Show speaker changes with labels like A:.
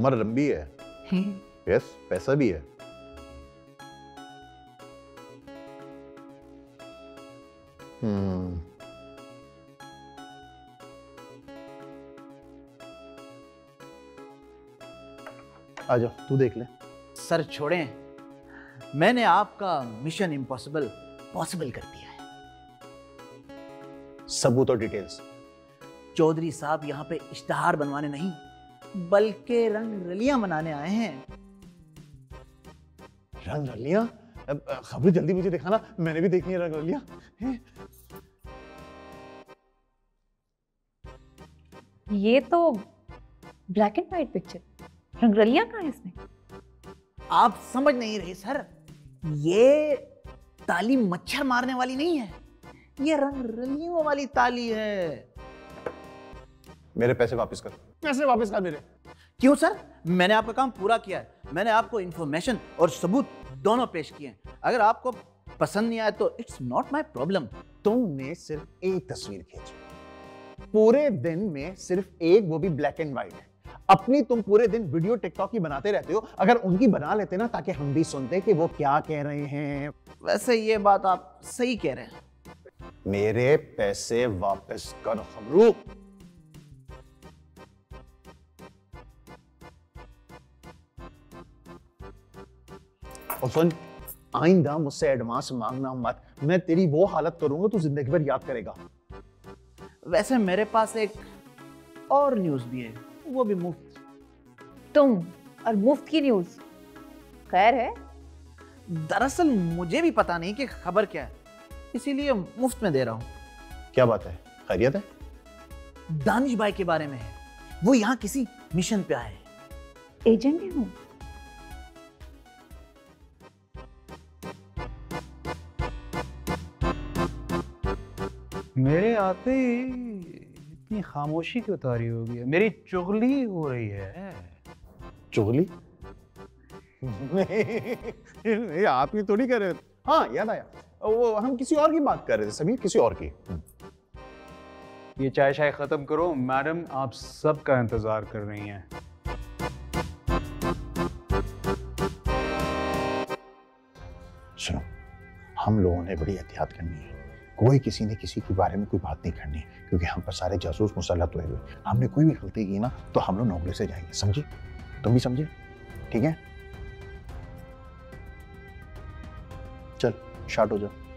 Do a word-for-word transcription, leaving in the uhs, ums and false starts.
A: उम्र लंबी है। यस, पैसा भी है। हम्म आ जाओ, तू देख ले।
B: सर छोड़ें, मैंने आपका मिशन इम्पॉसिबल पॉसिबल कर दिया है।
A: सबूत और डिटेल्स।
B: चौधरी साहब यहाँ पे इश्तहार बनवाने नहीं बल्कि रंग रलियां बनाने आए हैं।
A: रंग रलियां? खबर जल्दी मुझे दिखाना, मैंने भी देखनी है रंग रलियां।
C: ये तो ब्लैक एंड व्हाइट पिक्चर, रंग रलियां कहाँ है इसमें?
B: आप समझ नहीं रहे सर, ये ताली मच्छर मारने वाली नहीं है, ये रंग रलियों वाली ताली है।
A: मेरे पैसे वापस कर। पैसे वापस कर मेरे।
B: क्यों सर? मैंने आपका काम पूरा किया है। मैंने आपको इंफॉर्मेशन और सबूत दोनों पेश किए हैं। अगर आपको पसंद नहीं आया तो इट्स नॉट माय प्रॉब्लम।
A: तुमने सिर्फ एक तस्वीर खींची पूरे दिन में, सिर्फ एक, वो भी ब्लैक एंड व्हाइट है। अपनी तुम पूरे दिन वीडियो टिकटॉक की बनाते रहते हो, अगर उनकी बना लेते ना ताकि हम भी सुनते कि वो क्या कह रहे हैं।
B: वैसे ये बात आप सही कह रहे हैं।
A: मेरे पैसे वापस कर खबरू। और सुन, आइंदा मुझसे एडवांस मांगना मत, मैं तेरी वो हालत करूंगा तू जिंदगी भर याद करेगा।
B: वैसे मेरे पास एक और न्यूज़ भी है, वो भी मुफ्त।
C: तुम और मुफ्त की न्यूज़? खैर है?
B: दरअसल मुझे भी पता नहीं कि खबर क्या है, इसीलिए मुफ्त में दे रहा हूँ।
A: क्या बात है? खैरियत है?
B: दानिश भाई के बारे में है। वो यहाँ किसी मिशन पे आए।
C: एजेंट है वो?
D: मेरे आते ही इतनी खामोशी क्यों तारी हो गई है? मेरी चुगली हो रही है।
A: चुगली? नहीं, आप ही तो नहीं कर रहे। हाँ याद आया, वो हम किसी और की बात कर रहे थे समीर, किसी और की।
D: ये चाय शाय खत्म करो मैडम, आप सबका इंतजार कर रही हैं।
A: सुनो, हम लोगों ने बड़ी एहतियात करनी है। कोई किसी ने किसी के बारे में कोई बात नहीं करनी, क्योंकि हम पर सारे जासूस मुसल्लत हुए हुए। हमने कोई भी गलती की ना तो हम लोग नौकरी से जाएंगे, समझे? तुम भी समझे? ठीक है, चल शार्ट हो जाओ।